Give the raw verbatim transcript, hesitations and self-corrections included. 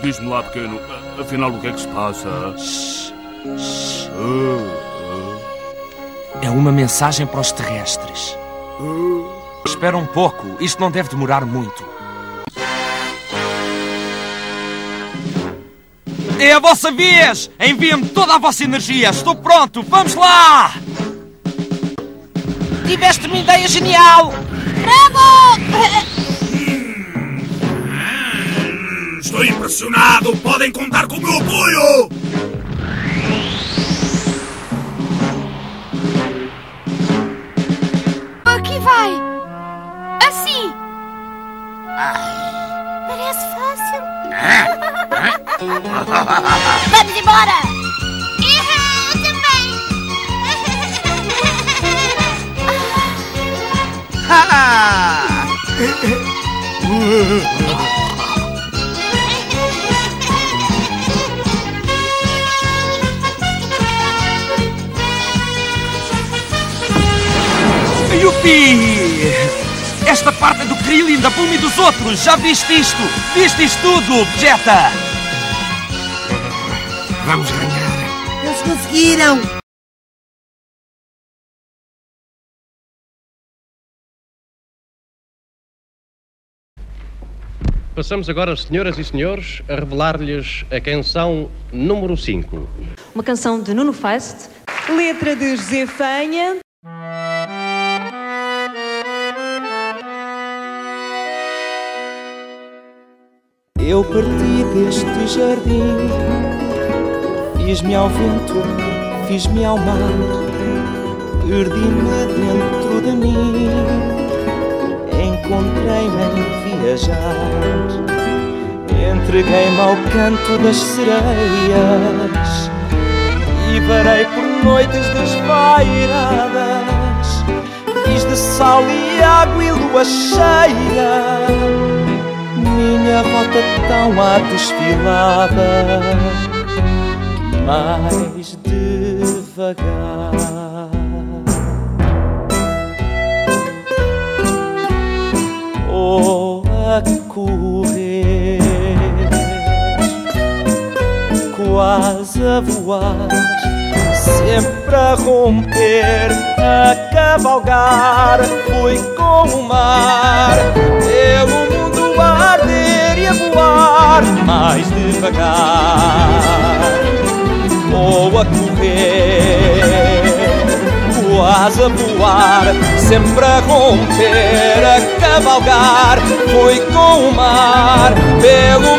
Diz-me lá, pequeno, afinal o que é que se passa? Shhh, shhh. É uma mensagem para os terrestres. Espera um pouco, isto não deve demorar muito. É a vossa vez! Enviem-me toda a vossa energia! Estou pronto! Vamos lá! Tiveste uma ideia genial! Bravo! Estou impressionado! Podem contar com o meu apoio! Aqui vai! Assim! Parece fácil! Vamos embora! Eu também! Yupi! Esta parte é do Krillin, da Bulma e dos outros! Já viste isto? Viste isto tudo, Vegeta? Vamos ganhar! Eles conseguiram! Passamos agora, senhoras e senhores, a revelar-lhes a canção número cinco. Uma canção de Nuno Feist. Letra de José Fanha. Eu parti deste jardim, fiz-me ao vento, fiz-me ao mar, perdi-me dentro de mim, encontrei-me em viajar, entreguei-me ao canto das sereias e varei por noites desvairadas, fiz de sal e água e lua cheia minha rota tão à desfilada, mais devagar. Oh, a correr, quase a voar, sempre a romper, a cavalgar, fui com o mar, pelo mundo a arder e a voar, mais devagar. Ou a correr, quase a voar, sempre a romper, a cavalgar, fui com o mar, pelo